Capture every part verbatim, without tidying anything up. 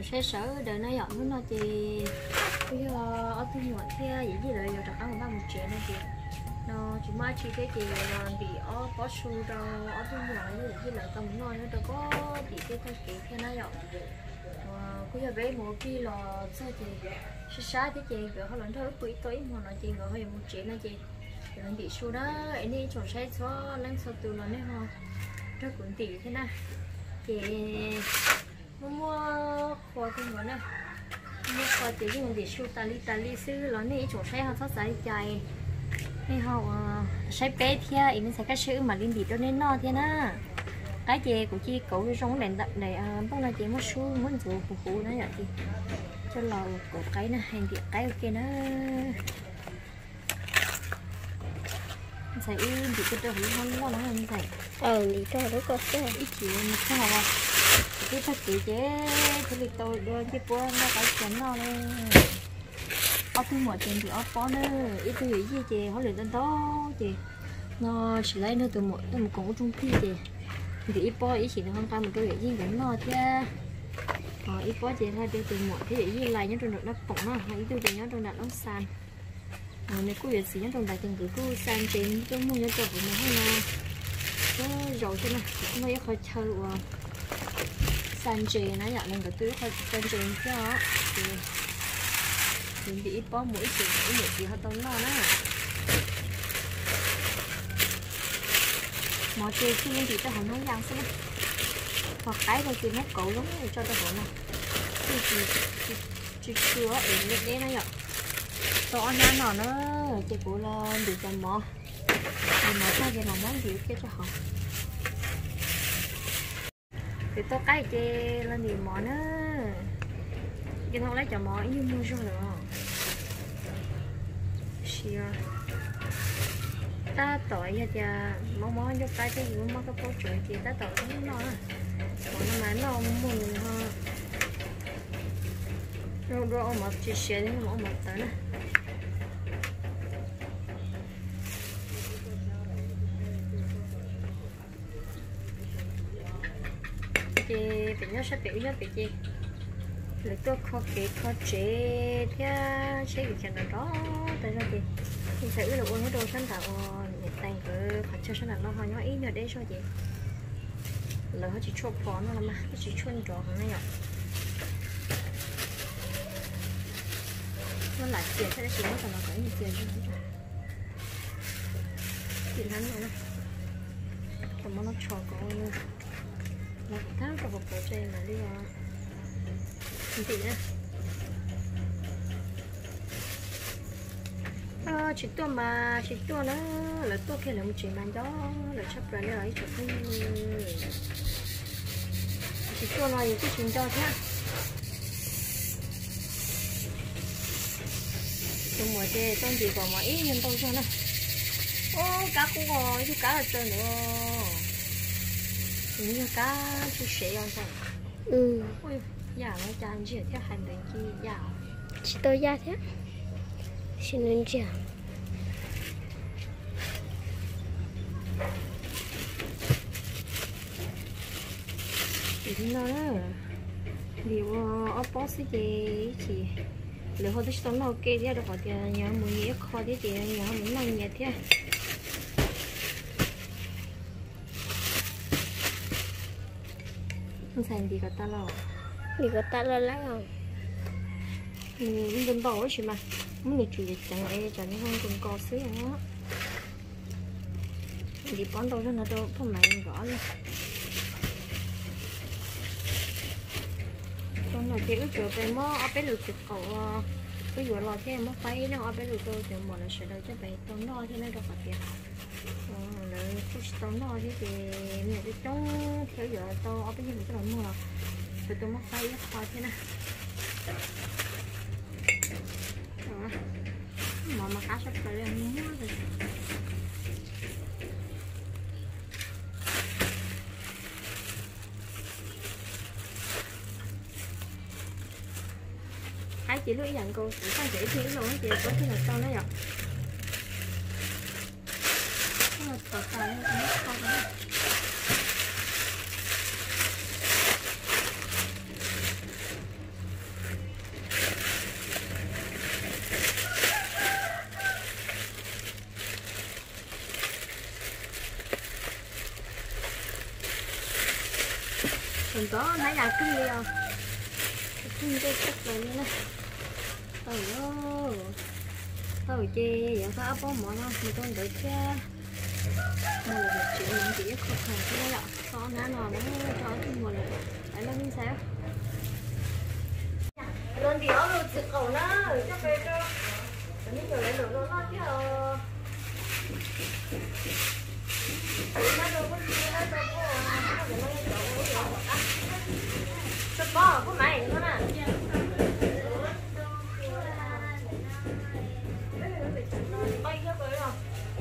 sẽ sợ đời nó dọn nó chị bây giờ ở tôi nhuận kia gì gì rồi giờ đặt ăn ba một triệu này chị nó chỉ mai chỉ cái chị là bị ở có su đâu ở tôi nhuận như gì lại cầm nói nó đâu có bị cái cái cái cái nó dọn bây giờ bé một kia là sao chị sẽ sai thế chị rồi họ lần thôi quý tối mà nói chị rồi một triệu này chị rồi bị su đó anh đi chỗ xe số lên số từ lần đấy không rất cuốn tỷ thế nào chị mua khoa cái món này mua khoa thì dùng để su tali tali sư nó này chỗ xe họ sắp xài chạy này họ sai bé thia mình sẽ cái sư mà liên bị cho nên no thế na cái gì của chị cậu giống đèn đậm để bông là chị muốn su muốn rủ phụ phụ nó vậy thì cho lò của cái này hành việc cái ok nó phải bị cái đồ không ngon lắm anh phải ờ đi cho nó có cái ít chịu một cái nào cái thật chị chứ cái việc tôi đưa chị bố nó cái chén nó lên ở tôi mở tiền thì ở bó nữa ít tôi nghĩ gì chị họ liền lên đó chị nó chỉ lấy nữa từ một từ một cổng trung phi chị thì ít bó ít chỉ là không ta một cái gì gắn nó chứ ờ ít bó chị thôi từ một cái gì lại nhớ trong được nó bỏng nó hay tôi thì nhớ trong đặt nó sàn này cô việc gì nhớ trong đại từng cứ cô sàn trên tôi muốn nhớ trong của mình hay là cái rồi cho nó nó khó chơi sàn trên nó nhận lên cái túi khó sàn trên chứ đó thì mình bị ít bó mũi chỉ mũi một gì hơi to nó đó mọi chơi khi nên thì tôi không nói rằng xem hoặc cái rồi thì nó cậu giống như cho tôi hỏi nào thì chỉ chỉ chưa để lên đây nó nhở to nha nó nó chỉ của là bị chầm mỏ thì nó sao thì nó món gì kia cho họ thì tôi cái chê lên thì mỏ nữa cái thằng lấy chầm mỏ như mua cho được xìa ta tội nha cha món món giúp tay cái gì món cái phố chuyện thì ta tội cũng nó còn nó mà nó mừng ha rồi rồi mà chỉ xé đến món một tới nè chị phải nhớ sắp biểu nhớ bị chị lấy tôi khó kỹ khó chế thế chế cái chuyện đó tại sao chị thì phải là uống cái đồ sáng tạo để tay cứ phải cho sáng tạo nó hơi nhỏ ít nhỏ để cho chị là họ chỉ chốt phó nó mà chỉ chuyên trò này nhở nó lại tiền thế chỉ nó còn nó phải nhiều tiền chứ tiền hắn rồi nè còn nó trò có nó cũng tháo cho một cái chơi mà đi vào thì nè à, chỉ tôi mà chỉ tôi nó là tôi kia là một chuyện mà đó là chấp ra lấy chụp cái chỉ tôi nói cái chuyện cho thế tôi mua chơi trong gì còn mà ít nhưng tôi cho nó ô cá cũng ngon chứ cá là chơi nữa như cá chú sể không sao ừ ôi dạ nó chán chỉ theo hành đến chi dạ chỉ tôi ra thế xin lên chào thì nó đó điều ở boss thì chỉ nếu họ thích sống nó ok thì được họ thì nhớ muốn nhớ khó thì thì nhớ muốn làm nhẹ thế không thành gì cả ta lo đi có ta lo lắng không mình đừng bỏ chứ mà muốn người chủ dịch chẳng ai cho nên không cùng co xíu nữa đi bón đâu cho nó đâu không lại gõ luôn con là chỉ ước về mó ở bên lượt trực cầu ví dụ là thế mó phải nó ở bên lượt tôi thì mọi người sẽ đợi cho bé tốn no cho nên đâu phải tiền rồi chút tốn no chứ thì mình cái chống theo giờ tôi ở bên lượt cái đồng mua thì tôi mó phải khó thế này mà mà cá sắp tới lên mua rồi hai chị lưu ý nhận cô chỉ sang chỉ thiên luôn chị có khi là con nó dọc nó là tọt tài nó không có Đừng có nãy là cưng đi à. Cưng cái cắt lại nữa nè. Ôi ôi. Ôi chê, giờ có ấp bó mỏ nó, mình con đợi cha. Đây là một chuyện mình chỉ khó khăn thế đấy ạ. Có nã nò nó cho thêm một lần. Đấy là như sao? Lên thì ở luôn trực cầu nó, cho về cho. Bây giờ lại được nó chứ. Nó đâu có gì nó đâu có. Nó đâu có. Sắp bó của mày nó nè. Bay ra tới rồi.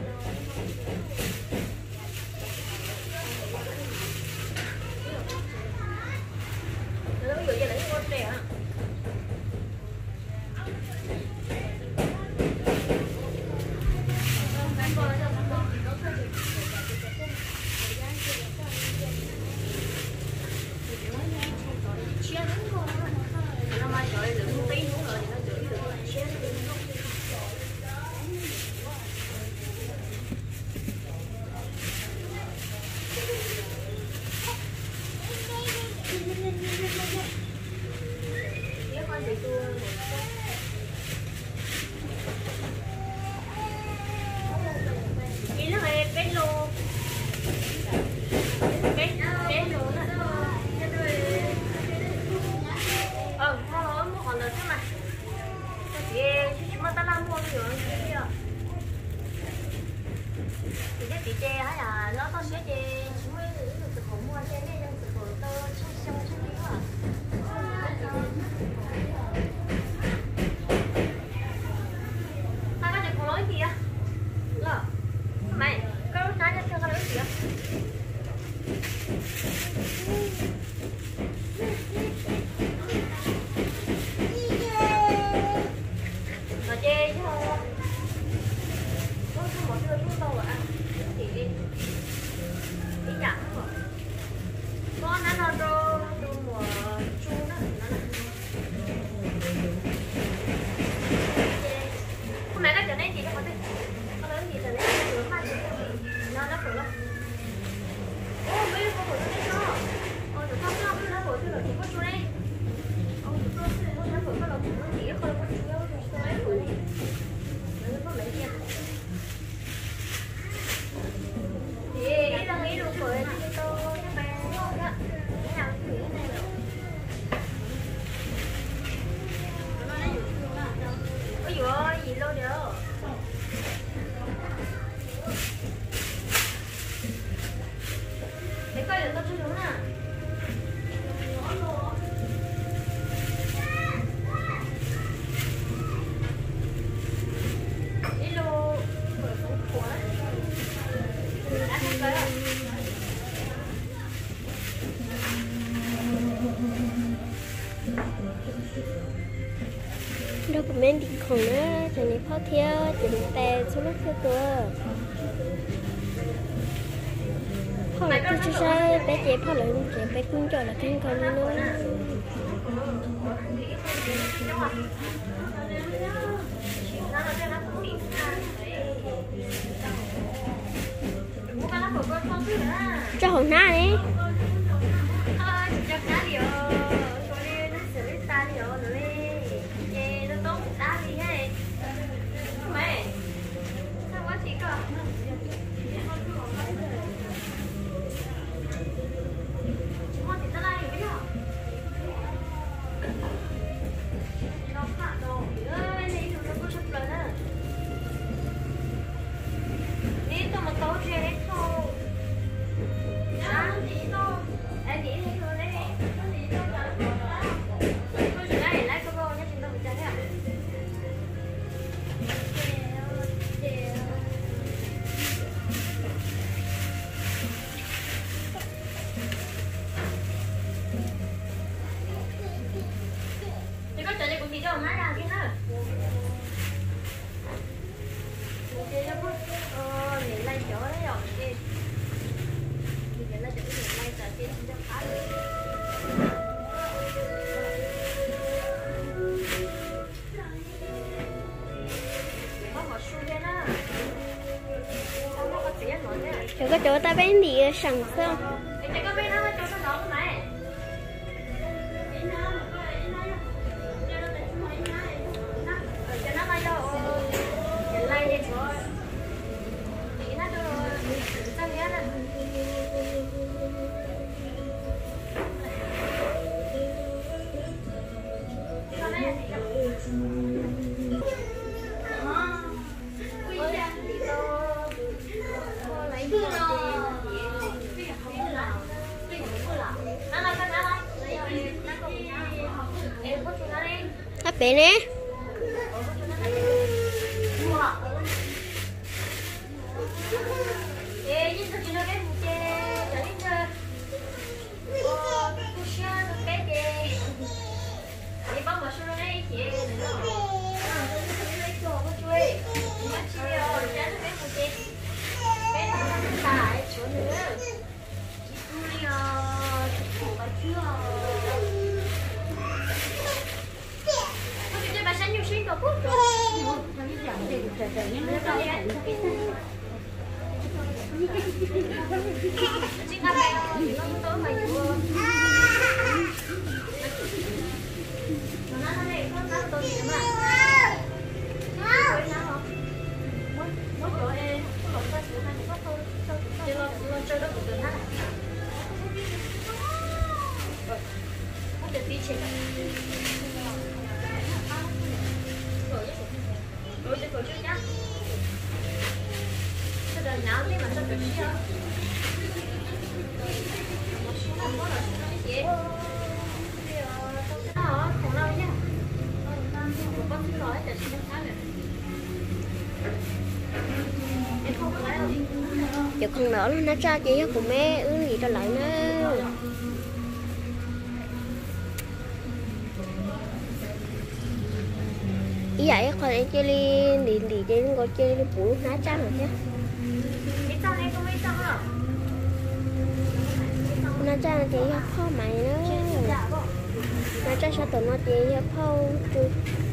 Nó ví dụ như là cái con này hả? Chị chê hay là nó có sẽ chê chúng mới được khủng mua chê nên được khủng tơ trong trong trong đó à. Hai cái này có lỗi gì à? Lỡ. Mày, cái lỗi trái cho cái lỗi gì à? Mà chê chứ không? Có một cái chúng tôi ạ. Có nó nó đô đô mùa chu đó nó là hôm nay cái chỗ này chị có thể có lớn gì rồi đấy nó phát nó nó phải lắm ô mấy con của nó đó ô được không không nó của tôi là chỉ có chu này ô tôi tôi nó của nó là nó chỉ không có chu đâu tôi ấy của này nó có mấy kia thì cái đang nghĩ được rồi thì tôi gì lô được để coi được con chú đúng nè đi lô mở phố của đã không tới rồi đâu có men đi khổng nữa cho nên khó theo chỉ được tè xuống nước theo cửa họ là tôi chưa sai bé chế họ lại luôn chế bé cũng cho là kinh con nữa cho hồn na đi Rồi có chỗ ta bán thì sẵn sao? Có bên đó có chỗ nó ngon này. bé nè giờ con nở nó ra chị của mẹ ứng gì cho lại nữa ý vậy con em chơi đi đi đi chơi ngồi chơi đi bù nó trắng rồi chứ nó trắng chị học khó mày nữa nó trắng sao tụi nó chị học khó chưa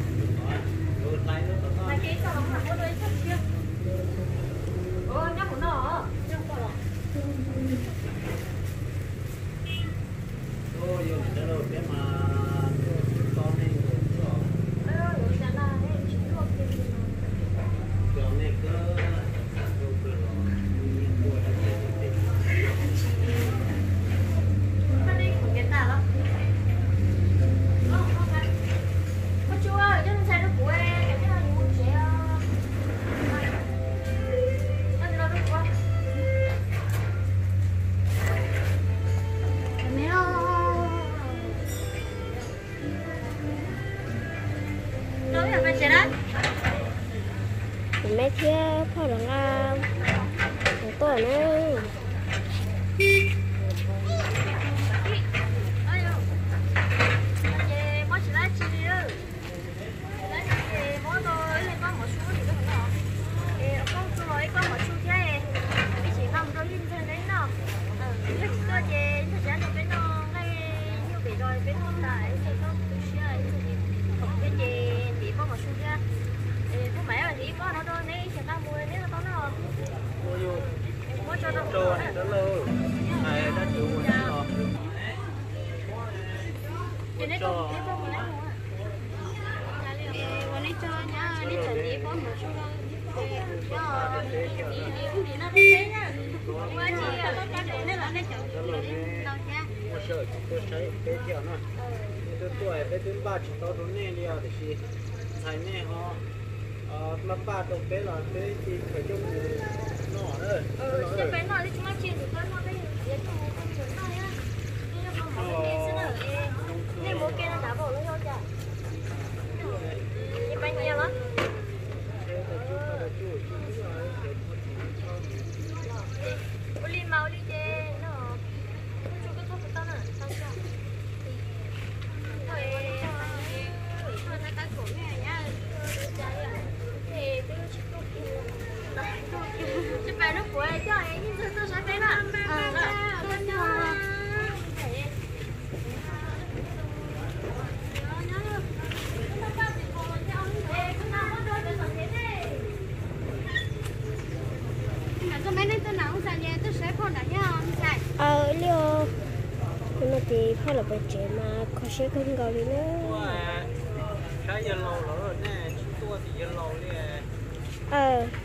mẹ kia phao là nga một tuổi nữa tuổi bé đến ba chỉ tao đốn nè đi à để gì thay nè họ làm ba đồng bé là bé thì phải cho nọ nữa ờ cái bé nọ thì chúng ta chia được cái nọ đây để cho con chuẩn nọ nhá nhưng mà không có cái gì nữa nên bố kia nó đã bỏ nó cho chả như bánh kia lắm Uli mau đi chơi nó chú cái thuốc của tao nè sao chưa thôi thôi nó cái cổ này nhá thì tôi chỉ có chứ bài nó của ai cho ấy nhưng tôi sẽ thấy bạn à tôi cho ờ liêu nhưng mà thì phải là bài trẻ mà có sẽ không gọi đi nữa cái giờ lâu rồi nè chúng tôi thì giờ lâu đi ờ